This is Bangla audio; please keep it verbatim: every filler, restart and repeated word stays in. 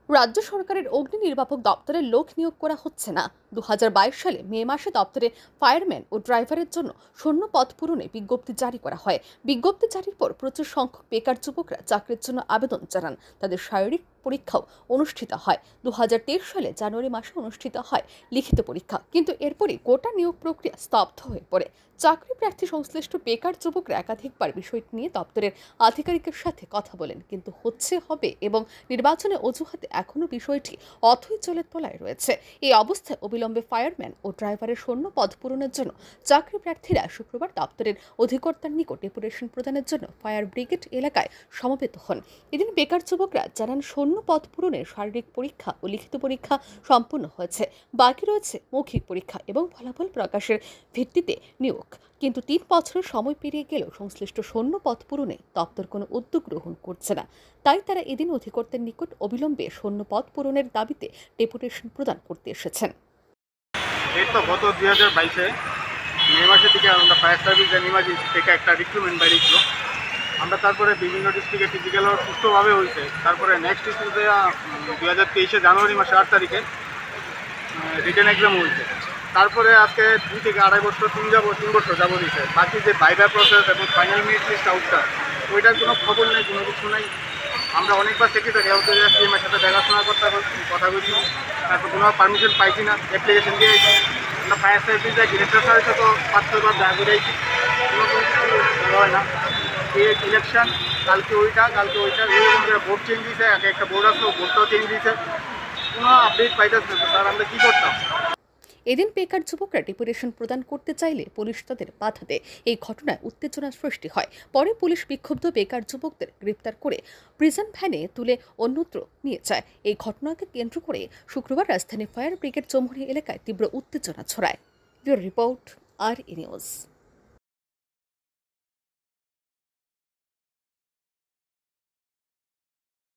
রাজ্য সরকারের অগ্নি নির্বাপক দপ্তরে লোক নিয়োগ করা হচ্ছে না। দু হাজার বাইশ সালে মে মাসে দপ্তরে ফায়ারম্যান ও ড্রাইভারের জন্য শূন্য পদ পূরণে বিজ্ঞপ্তি জারি করা হয়। বিজ্ঞপ্তি জারির পর প্রচুর সংখ্যক বেকার যুবকরা চাকরির জন্য আবেদন জানান। তাদের শারীরিক পরীক্ষাও অনুষ্ঠিত হয়। দু হাজার তেইশ সালে জানুয়ারি মাসে অনুষ্ঠিত হয় লিখিত পরীক্ষা, কিন্তু এরপরই গোটা নিয়োগ প্রক্রিয়া স্তব্ধ হয়ে পড়ে। চাকরি প্রার্থী সংশ্লিষ্ট বেকার যুবকরা একাধিকবার বিষয়টি নিয়ে দপ্তরের আধিকারিকের সাথে কথা বলেন, কিন্তু হচ্ছে হবে এবং নির্বাচনে অজুহাতে এখনো বিষয়টি অথৈ জলের তলায় রয়েছে। এই অবস্থায় অবিলম্বে ফায়ারম্যান ও ড্রাইভারের শূন্য পদ পূরণের জন্য চাকরি প্রার্থীরা শুক্রবার দপ্তরের অধিকর্তার নিকট ডেপুটেশন প্রদানের জন্য ফায়ার ব্রিগেড এলাকায় সমবেত হন। এদিন বেকার যুবকরা জানান, শূন্য পদ পূরণের শারীরিক পরীক্ষা ও লিখিত পরীক্ষা সম্পূর্ণ হয়েছে, বাকি রয়েছে মৌখিক পরীক্ষা এবং ফলাফল প্রকাশের ভিত্তিতে নিয়োগ। কিন্তু তিন বছরের সময় পেরিয়ে গেলেও সংশ্লিষ্ট শূন্য পদ পূরণে দপ্তর কোনো উদ্যোগ গ্রহণ করছে না। তাই তারা এদিন অধিকর্তার নিকট অবিলম্বে শূন্য পদ পূরণের দাবিতে ডেপুটেশন প্রদান করতে এসেছেন। এই তো গত দুই হাজার বাইশে মে মাসের দিকে আমরা ফায়ার সার্ভিস অ্যান্ড ইমার্জেন্সি থেকে একটা রিক্রুটমেন্ট বেরিয়েছিল। আমরা তারপরে বিভিন্ন ডিস্ট্রিক্টে ফিজিক্যাল সুস্থভাবে হয়েছে। তারপরে নেক্সট ডিস্ট্রিক্টে দুই হাজার তেইশে জানুয়ারি মাসে আট তারিখে রিটেন এক্সাম হয়েছে। তারপরে আজকে দুই থেকে আড়াই বছর তিন যাব তিন বছর যাবো দিয়েছে। বাকি যে বাইবা প্রসেস এবং ফাইনাল মেরিট লিস্ট আউটটা, ওইটার কোনো খবর নেই, কোনো কিছু নেই। আমরা অনেকবার সেক্রেটারি সিএমের সাথে দেখাশোনা করতে কথা বলছি, তারপর কোনো পারমিশন পাইছি না। অ্যাপ্লিকেশন দিয়েছি, আমরা ফায়ার সার্ভিস ডিরেক্টর স্যারের সাথেও পাঁচ ছয়বার দেখা করেছি, কোনো কোনো কিছু হয় না। এই ইলেকশন কালকে ওইটা কালকে ওইটা এরকম করে ভোট চেঞ্জ দিয়েছে, এক একটা বোর্ড আসলো, ভোটটাও চেঞ্জ দিয়েছে, কোনো আপডেট পাইতেছে না। স্যার আমরা কী করতাম? এদিন বেকার যুবকরা ডেপুটেশন প্রদান করতে চাইলে পুলিশ তাদের বাধা দেয়। এই ঘটনায় উত্তেজনার সৃষ্টি হয়। পরে পুলিশ বিক্ষুব্ধ বেকার যুবকদের গ্রেপ্তার করে প্রিজন ভ্যানে তুলে অন্যত্র নিয়ে যায়। এই ঘটনাকে কেন্দ্র করে শুক্রবার রাজধানী ফায়ার ব্রিগেড চৌমুহনী এলাকায় তীব্র উত্তেজনা ছড়ায়। ব্যুরো রিপোর্ট, আর ই নিউজ।